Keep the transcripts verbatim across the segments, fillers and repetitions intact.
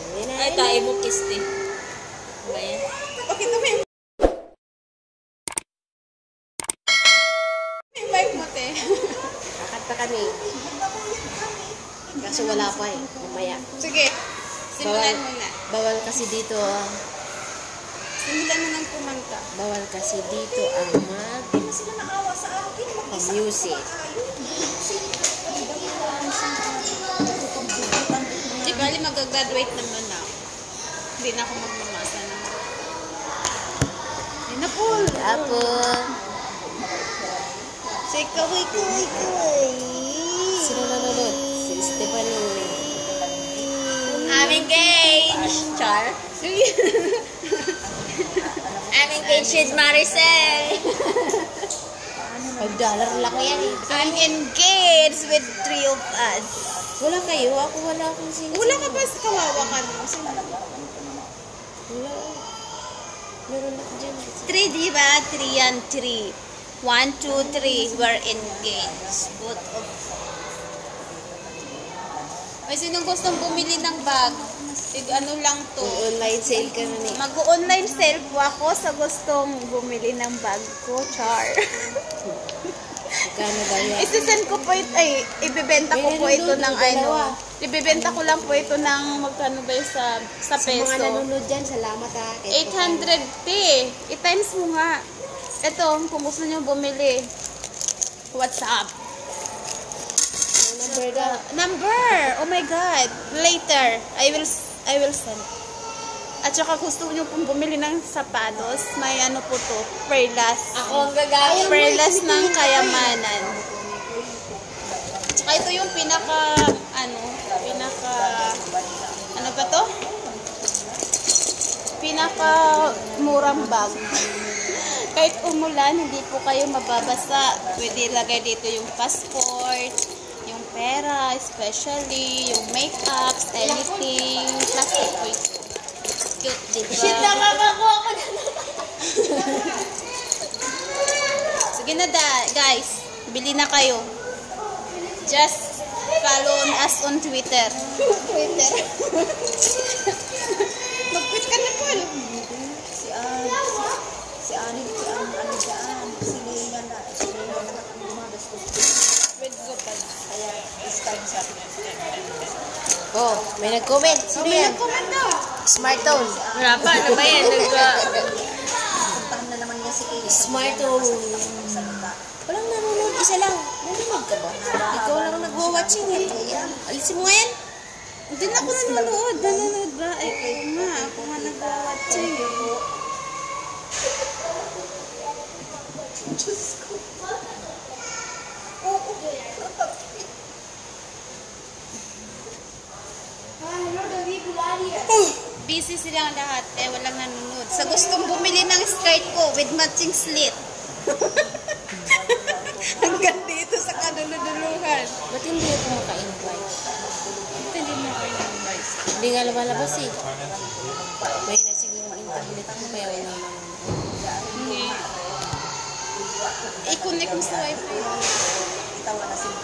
Ay, tayo mo kiss din. Ba yan? Bakit mo yung... May mic mo, te. Kakanta kami. Kaso wala pa eh. Mamaya. Sige. Simulan Bawal, mo na. bawal kasi dito ah. Simulan mo ng kumanta. Bawal kasi dito ang mag music. Di bali mag-graduate naman na. Hindi na ako magmamasa na. Ay na po. Apple. Say kaway kaway kaway. Sino nanonood? Si Stephanie. I'm engaged. Char. I'm engaged with Maricel. five dollar lang yan eh. I'm engaged with three of us. Wala kayo? Ako wala akong sing. Wala ka ba sa kawawa ka no? Wala. Meron ako dyan. Three, di ba? Three and three. One, two, three. We're engaged. Both of Ay, sinong gustong bumili ng bag? Tig ano lang to. Online sale ka na eh. Mag-online sale po ako sa gustong bumili ng bag ko, Char. Kano ba yan? Isisend ko po ito, ay, ibibenta ko po ito ng ano. Ibibenta ko lang po ito ng magkano ba yung sa, sa Sa mga peso. nanonood dyan, salamat ha. eight hundred T. I-times mo nga. Ito, kung gusto nyo bumili. What's up? Number daw. Number! Oh my God! Later, I will I will send. At saka gusto nyo pong bumili ng sapatos, may ano po to, perlas. Ako ang gagawin. Perlas ng kayamanan. Tsaka ito yung pinaka, ano, pinaka, ano ba to? Pinaka murang bag. Kahit umulan, hindi po kayo mababasa. Pwede ilagay dito yung passport, yung pera, especially, yung makeups, anything. Plastic po ito. Cute, diba? Shit, nakakakuha ko na. Sige na da, guys. Bili na kayo. Just follow us on Twitter. Twitter. Mag-quit ka na, Paul. Si An, si Ani, si An, ano dyan, si Leia na, si Leia na gumagastos. With go pa. Kaya, this time sa atin. Oh, may nag-comment. Sino May yan? nag-comment daw. Smart tone. Wala pa, ano ba yan? Nag, Puntahan na naman niya si Kate. Smart tone. Walang nanonood. Isa lang. Nanonood ka ba? Ikaw lang nagwa-watching eh. Alisin mo nga yan. Hindi na ako nanonood. Nanonood ba? Ay, oo nga. Ako nga nag-watching. Diyos ko. Busy silang lahat. Eh, walang nanonood. Sa gustong bumili ng skirt ko with matching slit. Hanggang dito sa kaduluduluhan. Ba't hindi ako maka-invite? Hindi mo kayo ng-advise. Hindi nga lumalabas eh. May na siguro ang internet ko kaya wala nanonood. Hindi. I-connect mo sa wifi. Itawa na si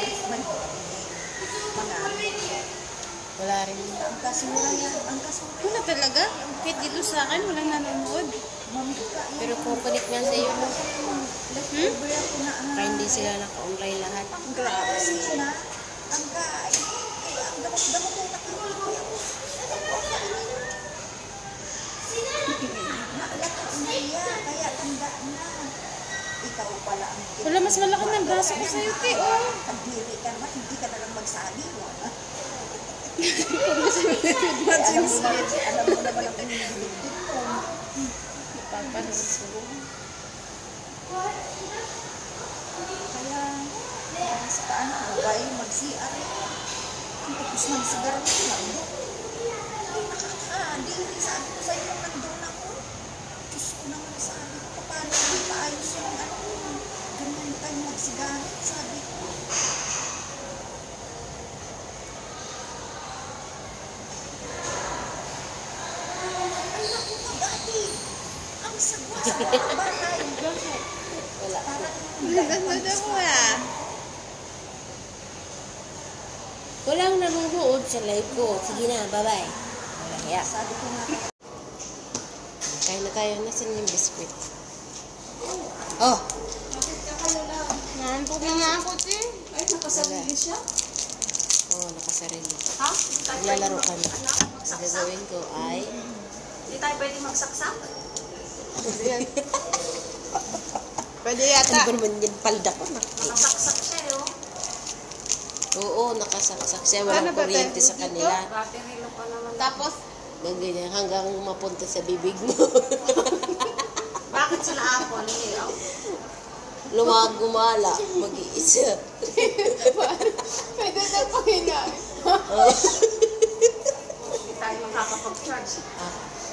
wala rin. Ang kasimura niya, ang kasimura. Wala talaga. Kahit dito sa akin, walang nanonood. Pero kung connect nga sa iyo, Hmm? para hindi sila naka-online lahat. Grabe. Ang guy, ang damot-damot ko nakikita. Naalakot niya, kaya tanda na. Ikaw pala ang Wala, mas malaki ng braso ko sa'yo, te. Oh. pagdiri ka naman, hindi ka na lang magsabi. Matching slit. Alam mo naman ang pinilibig ko. Papansin. Kaya, sa paano ko ba yung mag-C R? Tapos ng sigarilyo lang. Ay, nakaka-diri. Sabi ko sa'yo nung nandun ako. Diyos ko naman sabi ko, paano hindi paayos yung ano, ganyan tayo mag-sigarilyo. Sabi ko. Ay, naku, mag-ati. Ang sagwa sa mga bahay. Wala. Nanonood ako ah. Walang nanonood sa live ko. Sige na, bye-bye. Wala kaya. Sabi ko nga, Kain na tayo. Nasaan yung biskuit? Oh! Naantok na nga ako, Chi. ay, nakasarili siya. Oo, oh, nakasarili. Ha? Naglalaro kami. Ang gagawin ko ay... Hindi tayo pwede magsaksak? Pwede Ano yata. ba naman yung palda ko? Nak- Nakasaksak siya, eh, oh. Oo, nakasaksak siya. Paano Walang ba kuryente tayo sa dito? kanila. Battery lang pa naman. Tapos, Ganyan, hanggang mapunta sa bibig mo. Bakit sila apple? Eh, oh. Lumag gumala, mag-iisa. pwede na pahinga. Hindi tayo makakapag-charge. Ah,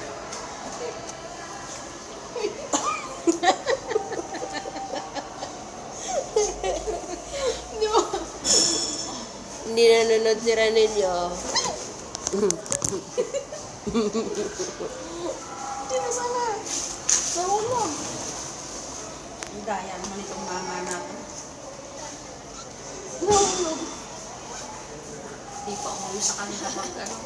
Di ba? hindi nanonood si Ranelio. Hindi na sana. Nahulog. Ang daya naman itong mama natin. Nahulog. Hindi pa umuwi sa kanila mag ano.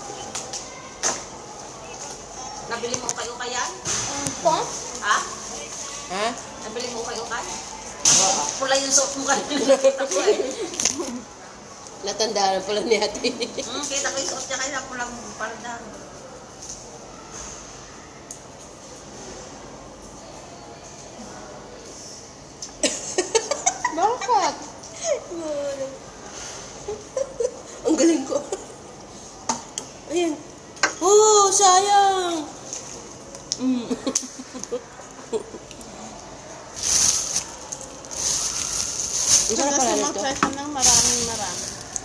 Nabili mo kayo kayan? Pa? Ha? Ha? Nabili mo kayo kayan? Pula yung suot mo kanina. Kita ko eh. Natandaan pala ni ate. Hmm, kita ko yung suot niya kanina. Pulang palda. Bakit? Ang galing ko. Ayan. Oh, sayang. Mm. Isa na pala nito. Sumasama ka ng maraming marami.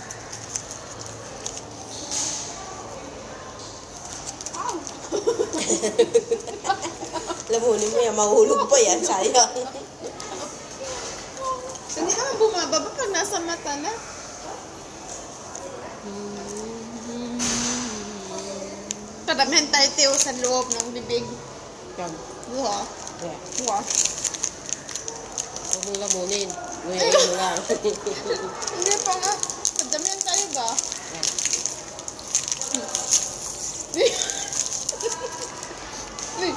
Lamunin mo yan, mahulog pa yan, sayang. Hindi naman bumababa pag nasa mata na. Karamihan tayo tiyo sa loob ng bibig. Yan. Buha. Yeah. Buha. Huwag mong lamunin. Ngayon mo lang. Hindi pa nga. Karamihan tayo ba? Uy.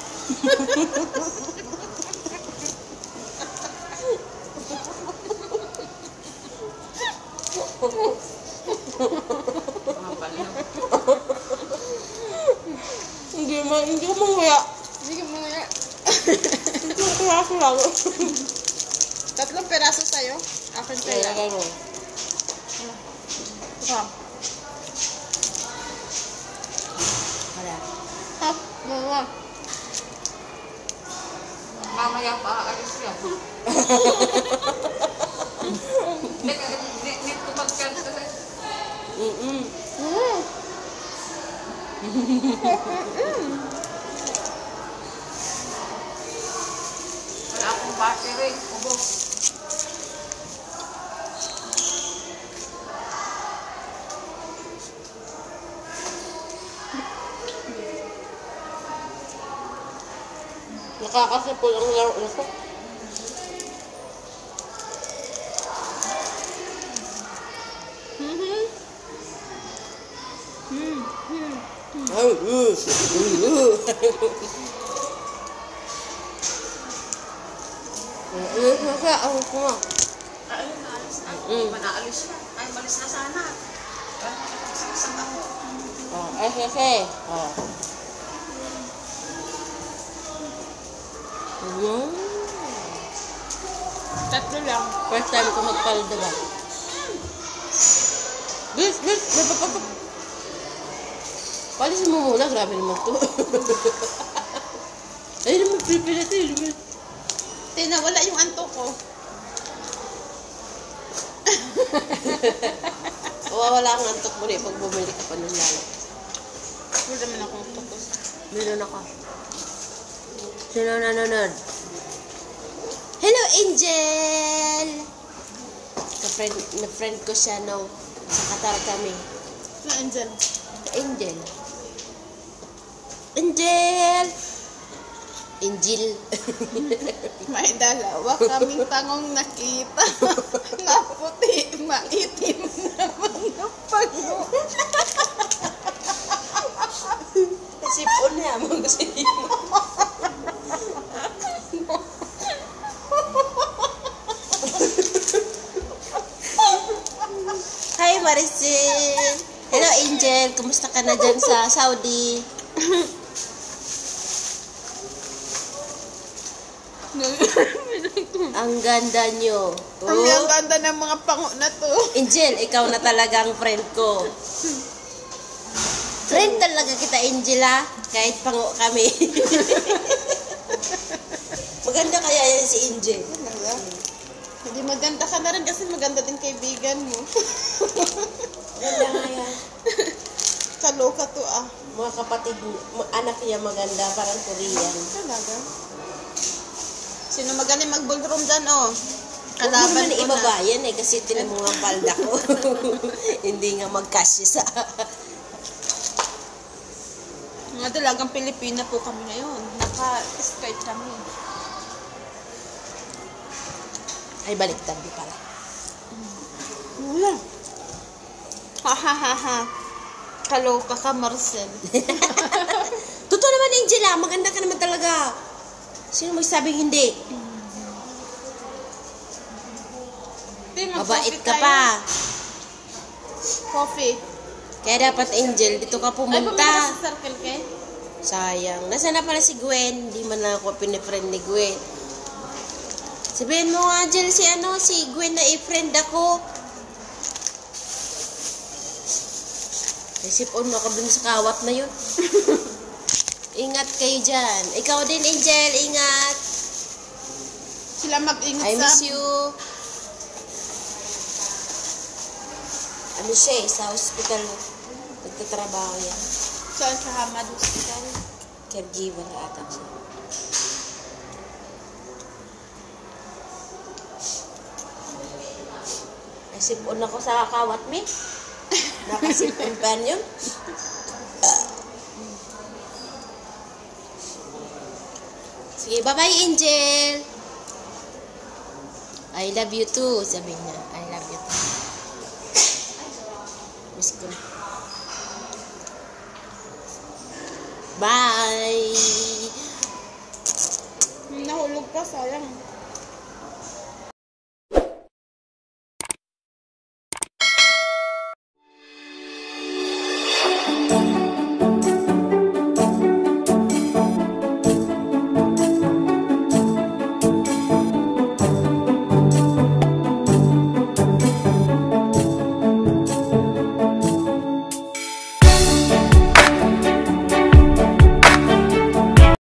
Mga baliw. Hindi mo, hindi mo kaya. Sige mo nga. Hindi mo kaya ako lang. Tatlong peraso sa'yo. Akin Kaya kaya. lang. Ha? Wala. Ha? Mama. Mamaya pa aalis yan. Net net ko mag-charge kasi. Mm-mm. Mm. Wala akong battery. Ubos. Nakakasapol ang laro na ko. Mhm. Hmm. Hmm. Ay, uh, uh, uh. Alis na siya. Ako ko nga. Ayun, naalis na. Mm. Hindi pa naalis siya. Ay, malis na sana. Kaya nakapagsaksang ako. Oh, ay, kasi. Oh. Mm. Tatlo lang. First time ko magpalda ba? Bis, bis, napapapap. Palisin mo muna, grabe naman to. Ay, naman, pipilit eh. Tinawala yung antok ko. Mawawala ang antok mo rin pag bumili ka pa ng lalo. Wala naman akong tukos. Meron ako. Sino nanonood? Hello, Angel! Ka-friend, na-friend ko siya, no? Sa Qatar kami. Na andyan. Angel. Angel! Angel. May dalawa kaming pangong nakita. Nga puti, maitim na mga pango. Angel? Kumusta ka na dyan sa Saudi? Ang ganda nyo. Ang Oh. ganda ng mga pango na to. Angel, ikaw na talagang friend ko. Friend talaga kita, Angela. Kahit pango kami. Maganda kaya yan si Angel. Talaga? Hindi maganda ka na rin kasi maganda din kaibigan mo. Maganda nga yan. Kaloka to ah. Mga kapatid, ma- anak niya maganda, parang Korean. Talaga? Sino magaling mag-ballroom dyan oh? Huwag mo Kalaban naman ko na. ibabayan eh, kasi tinan mo nga ang palda ko. Hindi nga magkasya sa... Mga dalagang Pilipina po kami ngayon. Naka-skirt kami. Ay, baliktad di pala. Wala. Ha ha ha ha. Kaloka ka, Marcel. Totoo naman, Angela. Maganda ka naman talaga. Sino magsabing hindi? Di, Mabait mag-coffee ka tayo. pa. Coffee. Kaya dapat, Angel, dito ka Ay, pumunta pumunta. sa Circle K? Sayang. Nasaan na pala si Gwen? Hindi man lang ako pinifriend ni Gwen. Sabihin mo nga, Angel, si ano, si Gwen na i-friend ako. Isip-on mo ako dun sa kawat na yun. Ingat kayo dyan. Ikaw din, Angel. Ingat. Sila mag-ingat I sa... miss you. Ano siya eh, sa hospital. Nagtatrabaho yan. Saan sa Hamad Hospital? Caregiver ata siya. Nasipon ako sa kawat, me. Nakasipon pa yun. Sige, bye-bye, Angel. I love you too, sabi niya. I love you too. Miss ko na. Bye! Nahulog pa, sayang.